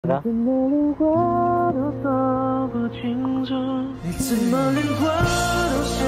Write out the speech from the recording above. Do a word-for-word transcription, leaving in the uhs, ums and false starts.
的。你怎么连话都说